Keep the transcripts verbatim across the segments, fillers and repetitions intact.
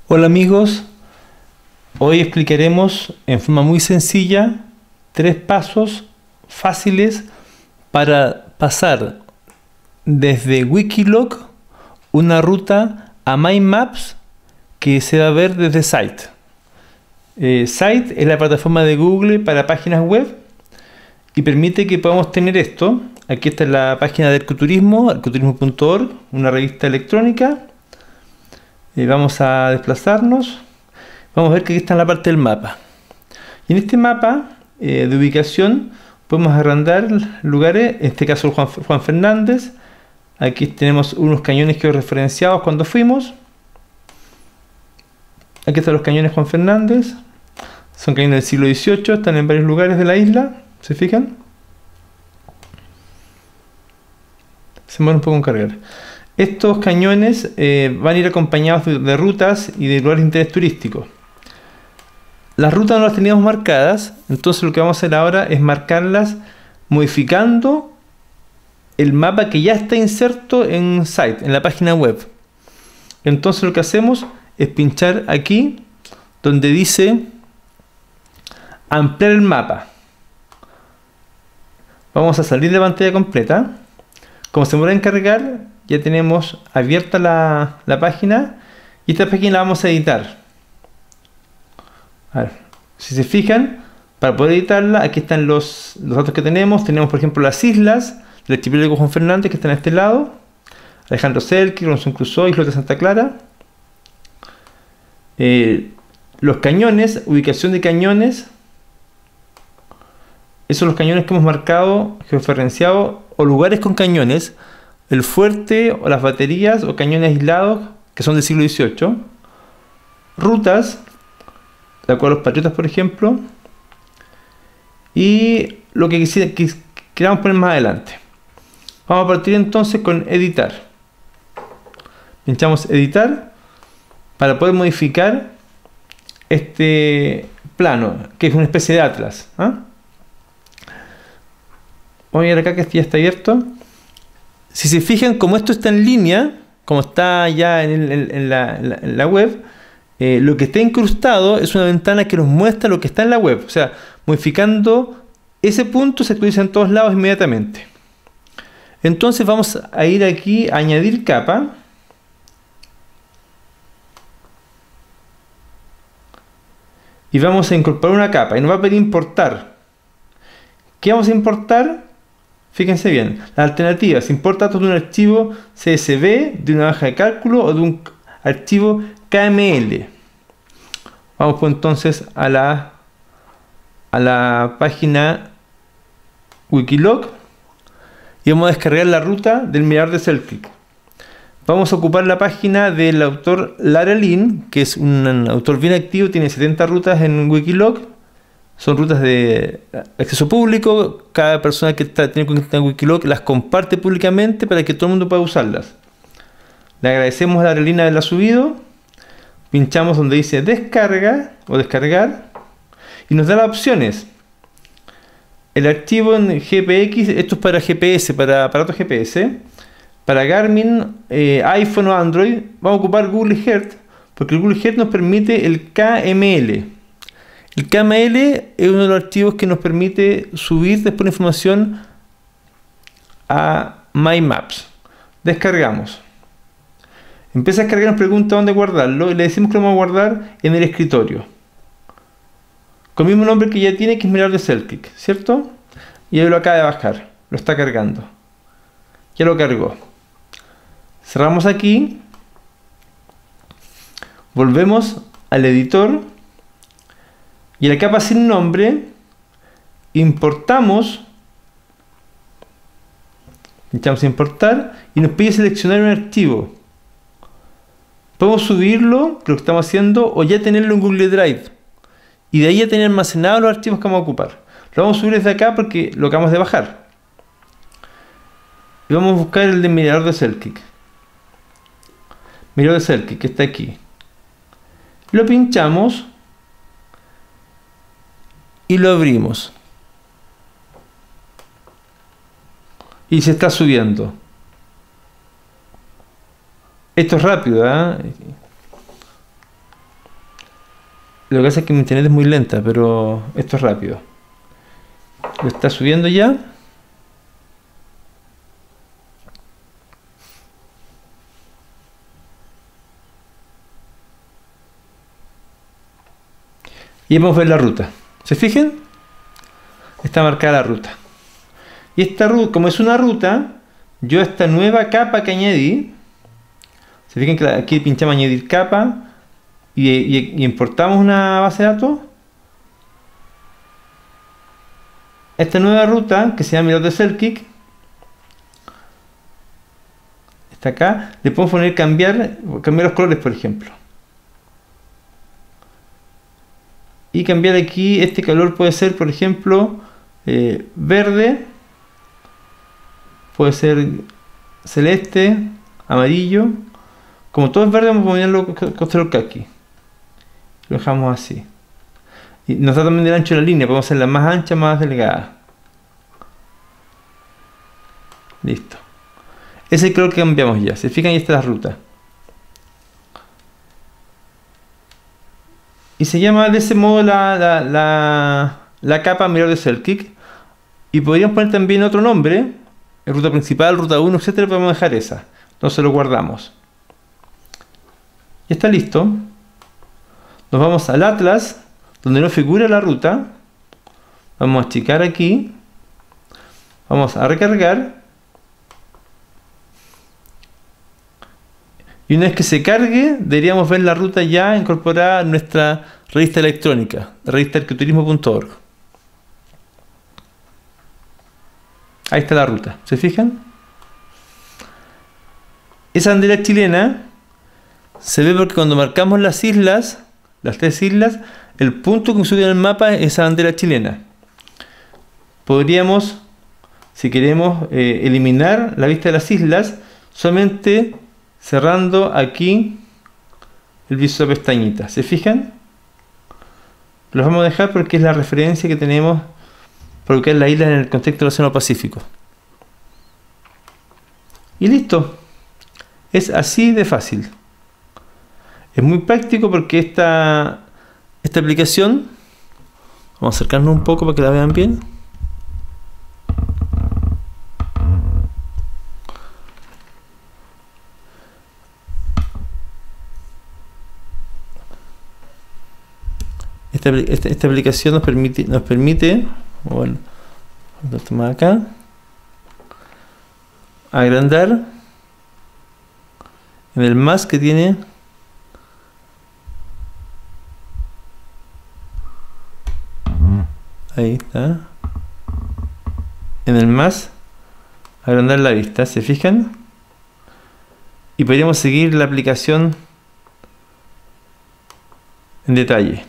Hola amigos, hoy explicaremos en forma muy sencilla tres pasos fáciles para pasar desde Wikiloc una ruta a My Maps que se va a ver desde Site. Eh, Site es la plataforma de Google para páginas web y permite que podamos tener esto. Aquí está la página de Arcoturismo, arcoturismo punto org, una revista electrónica. Eh, vamos a desplazarnos. Vamos a ver que aquí está en la parte del mapa. Y en este mapa eh, de ubicación podemos agrandar lugares, en este caso Juan, Juan Fernández. Aquí tenemos unos cañones que referenciados cuando fuimos. Aquí están los cañones Juan Fernández. Son cañones del siglo dieciocho, están en varios lugares de la isla. ¿Se fijan? Se muere un poco en cargar. Estos cañones eh, van a ir acompañados de, de rutas y de lugares de interés turístico. Las rutas no las teníamos marcadas, entonces lo que vamos a hacer ahora es marcarlas modificando el mapa que ya está inserto en Site, en la página web. Entonces lo que hacemos es pinchar aquí donde dice ampliar el mapa. Vamos a salir de la pantalla completa. Como se demora en cargar, ya tenemos abierta la, la página y esta página la vamos a editar. A ver, si se fijan, para poder editarla, aquí están los, los datos que tenemos. Tenemos, por ejemplo, las islas del archipiélago Juan Fernández que están a este lado: Alejandro Selkirk, Robinson Crusoe, Isla de Santa Clara. Eh, los cañones, ubicación de cañones. Esos son los cañones que hemos marcado, georreferenciado, o lugares con cañones. El fuerte, o las baterías, o cañones aislados, que son del siglo dieciocho. Rutas, de acuerdo a los patriotas, por ejemplo. Y lo que quisiera, que queramos poner más adelante. Vamos a partir entonces con editar. Pinchamos editar para poder modificar este plano, que es una especie de atlas. ¿eh? Vamos a ir acá que ya está abierto. Si se fijan, como esto está en línea, como está ya en, el, en, la, en, la, en la web, eh, lo que está incrustado es una ventana que nos muestra lo que está en la web. O sea, modificando ese punto se actualiza en todos lados inmediatamente. Entonces vamos a ir aquí a añadir capa. Y vamos a incorporar una capa. Y nos va a pedir importar. ¿Qué vamos a importar? Fíjense bien, las alternativas: importa datos de un archivo C S V, de una hoja de cálculo o de un archivo K M L. Vamos pues entonces a la, a la página Wikiloc y vamos a descargar la ruta del mirador de Selkirk. Vamos a ocupar la página del autor Lara Lin, que es un autor bien activo, tiene setenta rutas en Wikiloc. Son rutas de acceso público. Cada persona que está, tiene cuenta en Wikiloc las comparte públicamente para que todo el mundo pueda usarlas. Le agradecemos a la Arelina de haberla subido. Pinchamos donde dice descarga o descargar y nos da las opciones. El archivo en G P X, esto es para G P S, para aparatos G P S. Para Garmin, eh, iPhone o Android, vamos a ocupar Google Earth, porque el Google Earth nos permite el K M L. El K M L es uno de los archivos que nos permite subir después la información a My Maps. Descargamos. Empieza a descargar, nos pregunta dónde guardarlo y le decimos que lo vamos a guardar en el escritorio. Con el mismo nombre que ya tiene, que es mirador de Selkirk, ¿cierto? Y ahí lo acaba de bajar. Lo está cargando. Ya lo cargó. Cerramos aquí. Volvemos al editor. Y en la capa sin nombre, importamos, pinchamos importar y nos pide seleccionar un archivo. Podemos subirlo, que es lo que estamos haciendo, o ya tenerlo en Google Drive. Y de ahí ya tener almacenados los archivos que vamos a ocupar. Lo vamos a subir desde acá porque lo acabamos de bajar. Y vamos a buscar el de mirador de Selkirk. Mirador de Selkirk, que está aquí. Lo pinchamos. Y lo abrimos. Y se está subiendo. Esto es rápido, ¿eh? Lo que pasa es que mi internet es muy lenta, pero esto es rápido. Lo está subiendo ya. Y vamos a ver la ruta. ¿Se fijan? Está marcada la ruta. Y esta ruta, como es una ruta, yo esta nueva capa que añadí, se fijan que aquí pinchamos añadir capa y, y, y importamos una base de datos. Esta nueva ruta que se llama Mirador de Selkirk está acá. Le podemos poner cambiar, cambiar los colores, por ejemplo. Y cambiar aquí, este color puede ser, por ejemplo, eh, verde, puede ser celeste, amarillo. Como todo es verde, vamos a ponerlo con color kaki. Lo dejamos así. Y nos da también el ancho de la línea, podemos hacerla más ancha, más delgada. Listo. Ese es el color que cambiamos ya. Se fijan, ahí está la ruta. Y se llama de ese modo la, la, la, la capa Mirador de Selkirk. Y podríamos poner también otro nombre. Ruta principal, ruta uno, etcétera. Podemos dejar esa. Entonces lo guardamos. Ya está listo. Nos vamos al Atlas, donde no figura la ruta. Vamos a achicar aquí. Vamos a recargar. Y una vez que se cargue, deberíamos ver la ruta ya incorporada en nuestra revista electrónica, revista arqueoturismo punto org. Ahí está la ruta, ¿se fijan? Esa bandera chilena se ve porque cuando marcamos las islas, las tres islas, el punto que sube en el mapa es esa bandera chilena. Podríamos, si queremos, eh, eliminar la vista de las islas, solamente cerrando aquí el visor de pestañita. ¿Se fijan? Los vamos a dejar porque es la referencia que tenemos para ubicar la isla en el contexto del Océano Pacífico. Y listo. Es así de fácil. Es muy práctico porque esta, esta aplicación, vamos a acercarnos un poco para que la vean bien. Esta, esta, esta aplicación nos permite, nos permite, bueno, lo tomamos acá, agrandar en el más que tiene ahí está, en el más agrandar la vista, ¿se fijan? Y podríamos seguir la aplicación en detalle.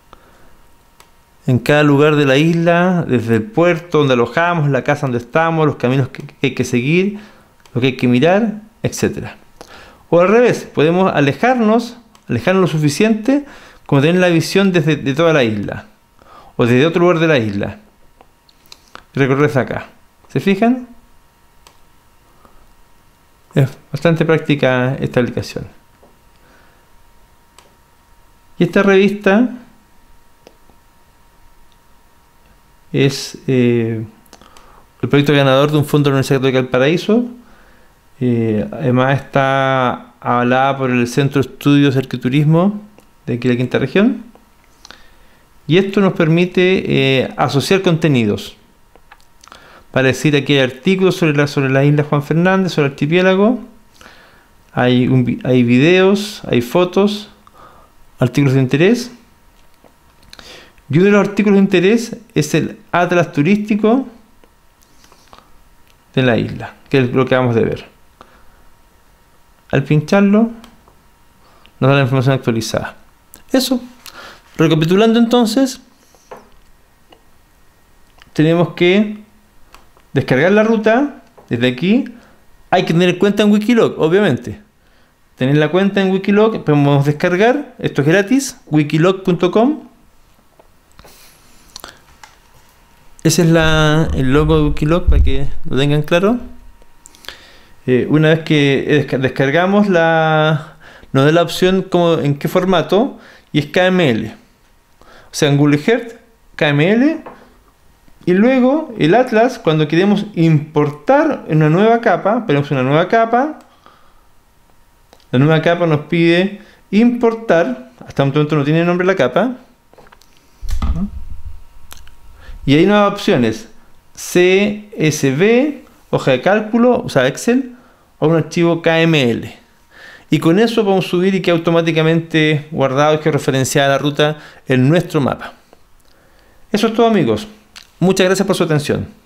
En cada lugar de la isla, desde el puerto donde alojamos, la casa donde estamos, los caminos que, que hay que seguir, lo que hay que mirar, etcétera. O al revés, podemos alejarnos, alejarnos lo suficiente como tener la visión desde de toda la isla, o desde otro lugar de la isla. Y recorrer hasta acá. ¿Se fijan? Es bastante práctica esta aplicación. Y esta revista es eh, el proyecto ganador de un fondo de la Universidad Católica del Paraíso. Eh, además está avalada por el Centro de Estudios de Arqueoturismo de aquí de la Quinta Región. Y esto nos permite eh, asociar contenidos. Para decir, aquí hay artículos sobre la, sobre la isla Juan Fernández, sobre el archipiélago. Hay, un, hay videos, hay fotos, artículos de interés. Y uno de los artículos de interés es el atlas turístico de la isla, que es lo que acabamos de ver. Al pincharlo, nos da la información actualizada. Eso. Recapitulando entonces, tenemos que descargar la ruta desde aquí. Hay que tener cuenta en Wikiloc, obviamente. Tener la cuenta en Wikiloc, podemos descargar. Esto es gratis, wikiloc punto com. Ese es la, el logo de Wikiloc para que lo tengan claro. Eh, una vez que descargamos, la, nos da la opción como, en qué formato, y es K M L. sea, en Google Earth, K M L, y luego el Atlas, cuando queremos importar en una nueva capa, ponemos una nueva capa, la nueva capa nos pide importar, hasta el momento no tiene nombre la capa, y hay nuevas opciones, C S V, hoja de cálculo, o sea Excel, o un archivo K M L. Y con eso podemos subir y queda automáticamente guardado, que referenciada la ruta en nuestro mapa. Eso es todo, amigos. Muchas gracias por su atención.